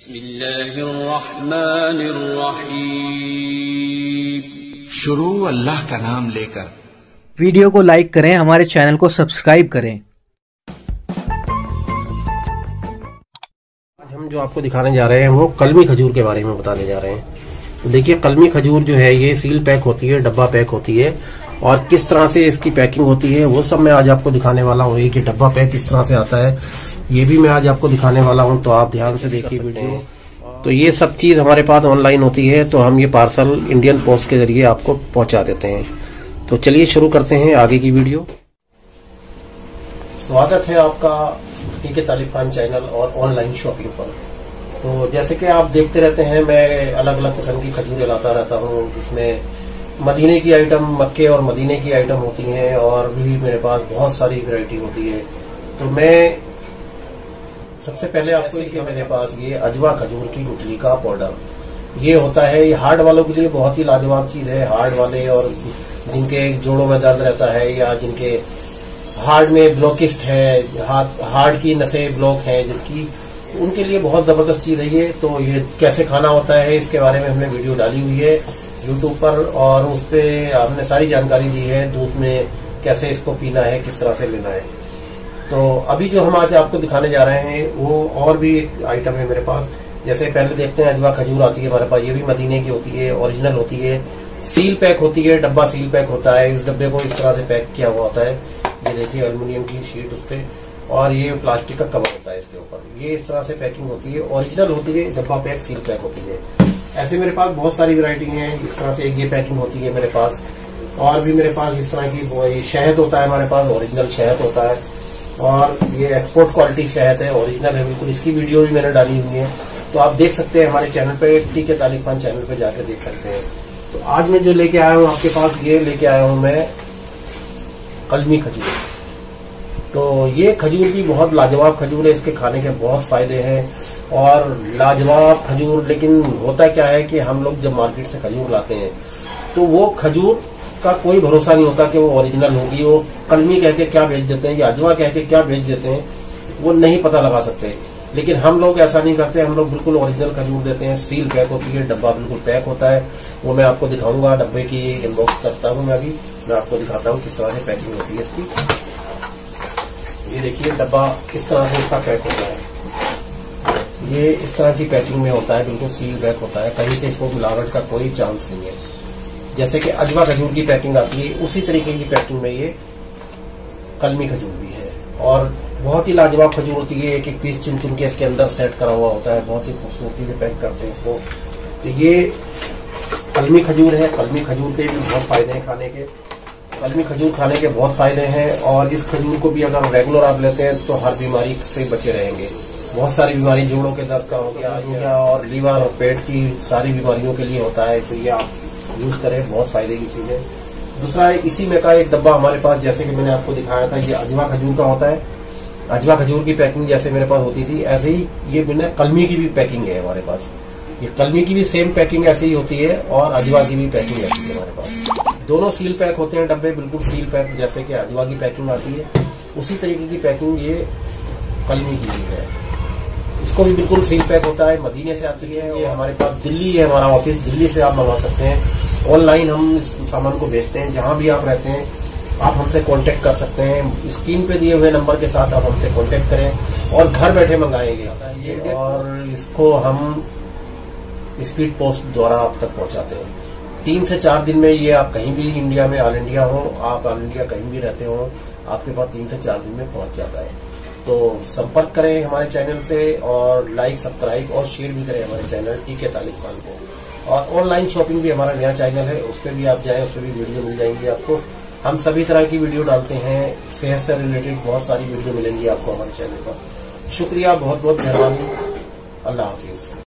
बिस्मिल्लाहिर्रहमानिर्रहीम। शुरू अल्लाह का नाम लेकर। वीडियो को लाइक करें, हमारे चैनल को सब्सक्राइब करें। आज हम जो आपको दिखाने जा रहे हैं वो कलमी खजूर के बारे में बताने जा रहे हैं। तो देखिए, कलमी खजूर जो है ये सील पैक होती है, डब्बा पैक होती है, और किस तरह से इसकी पैकिंग होती है वो सब मैं आज आपको दिखाने वाला हूँ। कि डब्बा पैक किस तरह से आता है ये भी मैं आज आपको दिखाने वाला हूँ, तो आप ध्यान से देखिए वीडियो। तो ये सब चीज हमारे पास ऑनलाइन होती है, तो हम ये पार्सल इंडियन पोस्ट के जरिए आपको पहुंचा देते हैं। तो चलिए शुरू करते हैं आगे की वीडियो। स्वागत है आपका टीके तालिब खान चैनल और ऑनलाइन शॉपिंग पर। तो जैसे कि आप देखते रहते हैं, मैं अलग अलग किस्म की खजूरें लाता रहता हूँ। इसमें मदीने की आइटम, मक्के और मदीने की आइटम होती हैं, और भी मेरे पास बहुत सारी वैरायटी होती है। तो मैं सबसे पहले आपको कि मेरे पास ये अजवा खजूर की गुठली का पाउडर ये होता है। ये हार्ड वालों के लिए बहुत ही लाजवाब चीज है। हार्ड वाले और जिनके जोड़ों में दर्द रहता है, या जिनके हार्ट में ब्लॉकिस्ट है, हार्ट की नसें ब्लॉक है जिनकी, उनके लिए बहुत जबरदस्त चीज है ये। तो ये कैसे खाना होता है इसके बारे में हमने वीडियो डाली हुई है यूट्यूब पर, और उस पर हमने सारी जानकारी दी है। दूध में कैसे इसको पीना है, किस तरह से लेना है। तो अभी जो हम आज आपको दिखाने जा रहे हैं वो और भी एक आइटम है मेरे पास। जैसे पहले देखते हैं, अजवा खजूर आती है हमारे पास। ये भी मदीने की होती है, ओरिजिनल होती है, सील पैक होती है, डब्बा सील पैक होता है। इस डब्बे को इस तरह से पैक किया हुआ होता है। ये देखिए, एल्युमिनियम की शीट उस पर, और ये प्लास्टिक का कवर होता है इसके ऊपर। ये इस तरह से पैकिंग होती है, ओरिजिनल होती है, डब्बा पैक सील पैक होती है। ऐसे मेरे पास बहुत सारी वैरायटी है। इस तरह से ये पैकिंग होती है मेरे पास। और भी मेरे पास इस तरह की शहद होता है हमारे पास, ओरिजिनल शहद होता है, और ये एक्सपोर्ट क्वालिटी शहद है, ओरिजिनल है बिल्कुल। इसकी वीडियो भी मैंने डाली हुई है, तो आप देख सकते हैं हमारे चैनल पे, टीके तालिब खान चैनल पे जाकर देख सकते हैं। तो आज मैं जो लेके आया हूँ आपके पास, ये लेके आया हूँ मैं कलमी खजूर। तो ये खजूर भी बहुत लाजवाब खजूर है। इसके खाने के बहुत फायदे हैं और लाजवाब खजूर। लेकिन होता क्या है कि हम लोग जब मार्केट से खजूर लाते हैं तो वो खजूर का कोई भरोसा नहीं होता कि वो ओरिजिनल होगी। वो कलमी कह के क्या बेच देते हैं या अजवा कह के क्या बेच देते हैं, वो नहीं पता लगा सकते। लेकिन हम लोग ऐसा नहीं करते, हम लोग बिल्कुल ओरिजिनल खजूर देते हैं। सील पैक होती है, डब्बा बिल्कुल पैक होता है। वो मैं आपको दिखाऊंगा, डब्बे की इनबॉक्स करता हूँ मैं अभी, मैं आपको दिखाता हूँ किस तरह से पैकिंग होती है इसकी। ये देखिए, डब्बा किस तरह से इसका पैक होता है। ये इस तरह की पैकिंग में होता है, बिल्कुल सील पैक होता है। कहीं से इसको मिलावट का कोई चांस नहीं है। जैसे कि अजवा खजूर की पैकिंग आती है, उसी तरीके की पैकिंग में ये कलमी खजूर भी है। और बहुत ही लाजवाब खजूर होती है। एक एक पीस चुन चुन के इसके अंदर सेट करा हुआ होता है। बहुत ही खूबसूरती से पैक करते हैं इसको। तो ये कलमी खजूर है। कलमी खजूर के भी बहुत फायदे हैं खाने के। कलमी खजूर खाने के बहुत फायदे हैं, और इस खजूर को भी अगर रेगुलर आप लेते हैं तो हर बीमारी से बचे रहेंगे। बहुत सारी बीमारी, जोड़ों के दर्द का हो गया, और लीवर और पेट की सारी बीमारियों के लिए होता है। तो ये आप यूज करें, बहुत फायदे की चीज है। दूसरा, इसी में का एक डब्बा हमारे पास, जैसे कि मैंने आपको दिखाया था, ये अजवा खजूर का होता है। अजवा खजूर की पैकिंग जैसे मेरे पास होती थी, ऐसे ही ये मैंने कलमी की भी पैकिंग है हमारे पास। ये कलमी की भी सेम पैकिंग ऐसी ही होती है, और अजवा की भी पैकिंग ऐसी है हमारे पास। दोनों सील पैक होते हैं डब्बे, बिल्कुल सील पैक। जैसे कि अजवा की पैकिंग आती है, उसी तरीके की पैकिंग ये कलमी की भी है। इसको भी बिल्कुल सील पैक होता है, मदीने से आती है। ये हमारे पास दिल्ली है हमारा ऑफिस, दिल्ली से आप मंगा सकते हैं। ऑनलाइन हम इस सामान को बेचते हैं। जहां भी आप रहते हैं आप हमसे कांटेक्ट कर सकते हैं। स्क्रीन पे दिए हुए नंबर के साथ आप हमसे कांटेक्ट करें और घर बैठे मंगाएंगे। और इसको हम स्पीड पोस्ट द्वारा आप तक पहुंचाते हैं। 3 से 4 दिन में ये आप कहीं भी इंडिया में, ऑल इंडिया हो, आप ऑल इंडिया कहीं भी रहते हो, आपके पास 3 से 4 दिन में पहुंच जाता है। तो संपर्क करें हमारे चैनल से, और लाइक, सब्सक्राइब और शेयर भी करें हमारे चैनल टीके तालिब खान को। और ऑनलाइन शॉपिंग भी हमारा नया चैनल है, उस पर भी आप जाएं, उस पर भी वीडियो मिल जाएंगी आपको। हम सभी तरह की वीडियो डालते हैं, सेहत से रिलेटेड बहुत सारी वीडियो मिलेंगी आपको हमारे चैनल पर। शुक्रिया, बहुत बहुत मेहरबानी। अल्लाह हाफिज।